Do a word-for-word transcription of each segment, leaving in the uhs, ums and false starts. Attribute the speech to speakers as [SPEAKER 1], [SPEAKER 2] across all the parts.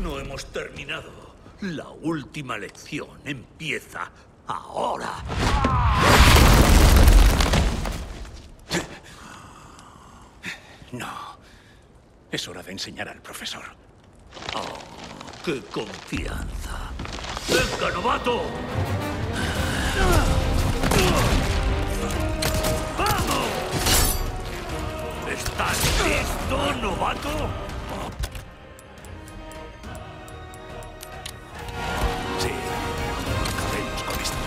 [SPEAKER 1] No hemos terminado. La última lección empieza ahora.
[SPEAKER 2] No. Es hora de enseñar al profesor.
[SPEAKER 1] Oh, ¡qué confianza! ¡Venga, novato! ¡Vamos! ¿Estás listo, novato?
[SPEAKER 2] Sí. Acabemos con esto.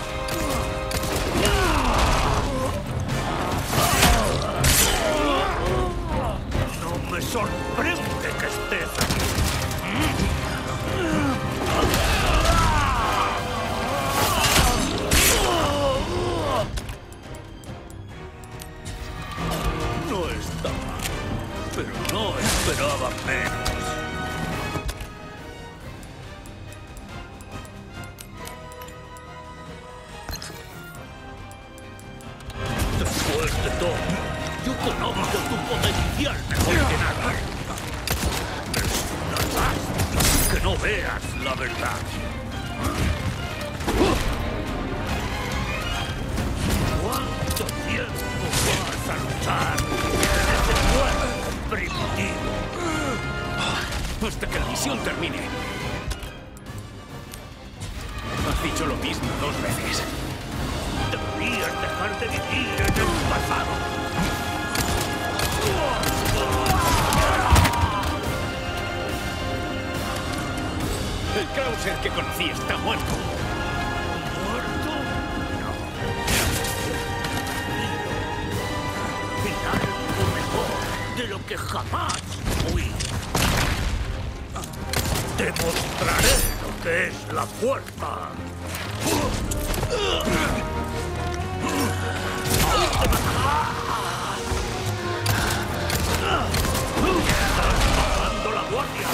[SPEAKER 1] No me sorprende que estés aquí. No está mal, pero no esperaba menos. Después de todo, yo conozco tu potencial mejor que nada. Es una lástima que no veas la verdad. ¿Cuánto tiempo vas a luchar en ese cuerpo primitivo?
[SPEAKER 2] Hasta que la misión termine. Has dicho lo mismo dos veces.
[SPEAKER 1] Deberías dejar de vivir en el pasado.
[SPEAKER 2] El Krauser que conocí está muerto.
[SPEAKER 1] ¿Muerto? No. En algo mejor de lo que jamás fui. Te mostraré lo que es la fuerza. ¡Estás bajando la guardia!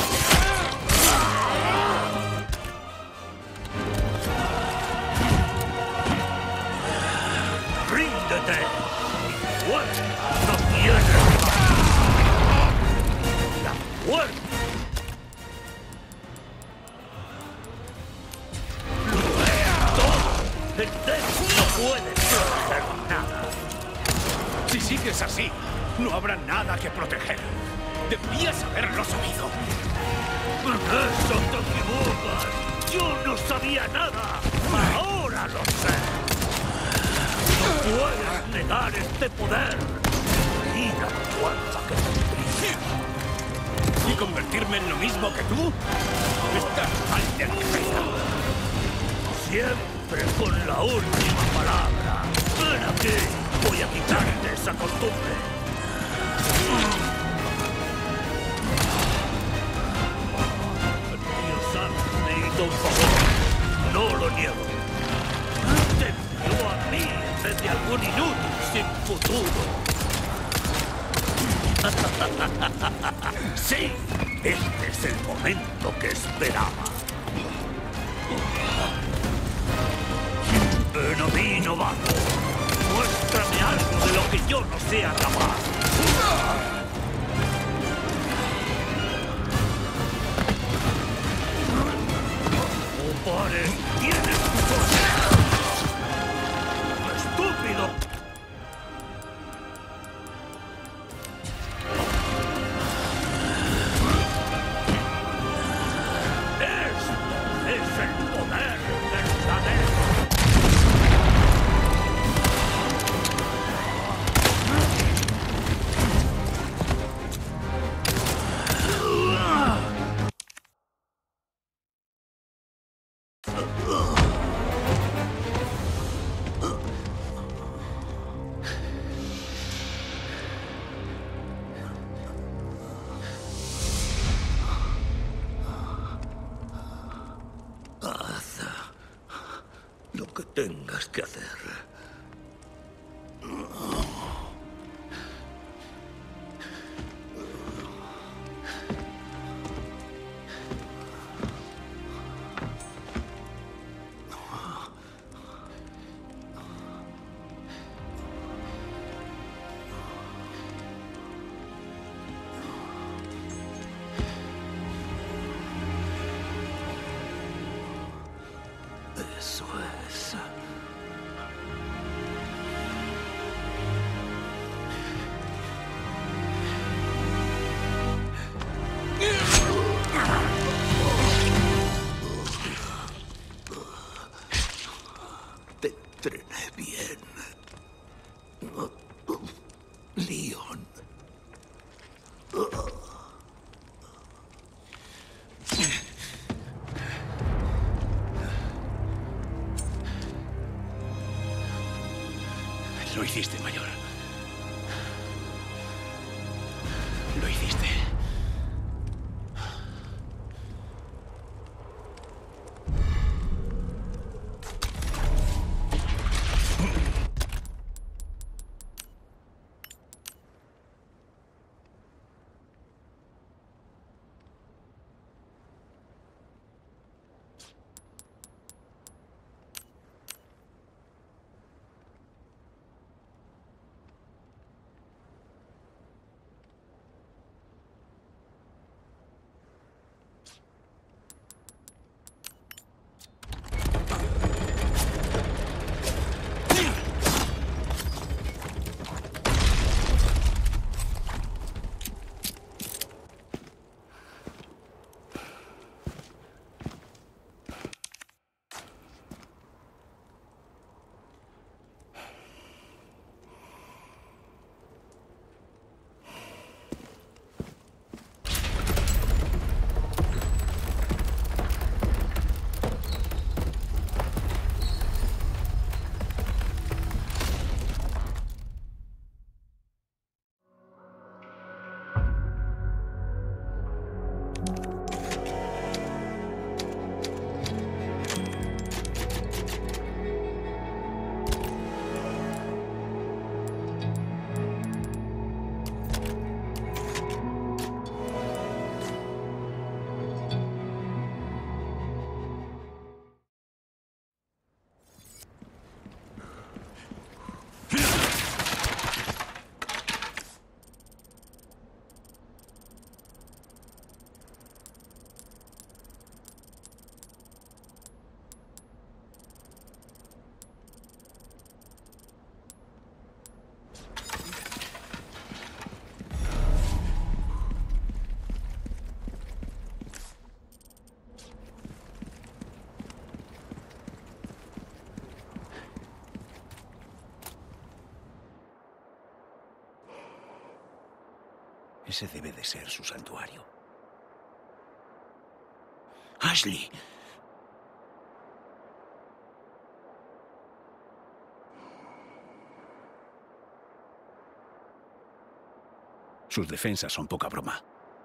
[SPEAKER 1] ¡Ríndete! ¡Mi fuerza no tiene rival! ¡La fuerza! ¡Lo es todo! ¡El débil no puede proteger nada!
[SPEAKER 2] Si sigues así, no habrá nada que proteger. Deberías haberlo sabido.
[SPEAKER 1] ¡Eso te equivocas! ¡Yo no sabía nada! ¡Ahora lo sé! ¡No puedes negar este poder! ¡Mira la fuerza que tendría!
[SPEAKER 2] ¿Y convertirme en lo mismo que tú? Estás mal de la cabeza.
[SPEAKER 1] Siempre con la última palabra. ¡Ven aquí! Voy a quitarte esa costumbre. Dios santo, me hizo un favor. No lo niego. Te envió a mí en vez de algún inútil sin futuro. Sí, este es el momento que esperaba. Ven a mí, novato. Muéstrame algo de lo que yo no sea capaz. ¡Oh, pares! ¡Tienes tu poder! ¡Estúpido! ¡Esto es el poder verdadero! Haz lo que tengas que hacer. Eso es. Te entrené bien. Leon.
[SPEAKER 2] Lo hiciste, mayor. Lo hiciste. Ese debe de ser su santuario. ¡Ashley! Sus defensas son poca broma.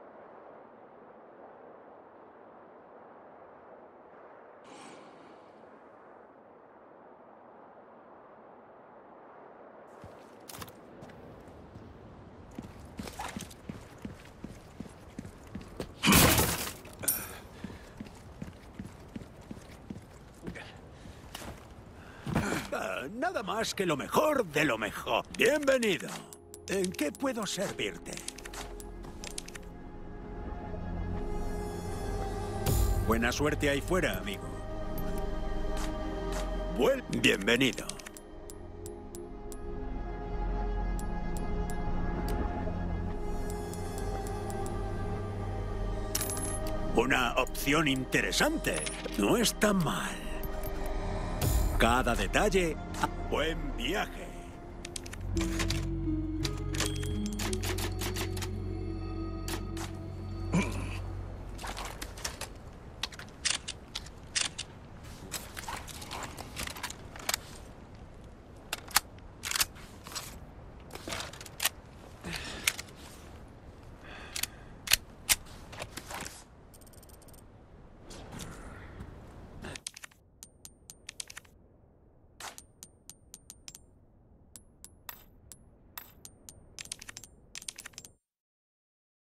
[SPEAKER 2] Nada más que lo mejor de lo mejor. Bienvenido. ¿En qué puedo servirte? Buena suerte ahí fuera, amigo. Buen... Bienvenido. Una opción interesante. No está mal. Cada detalle... ¡Buen viaje!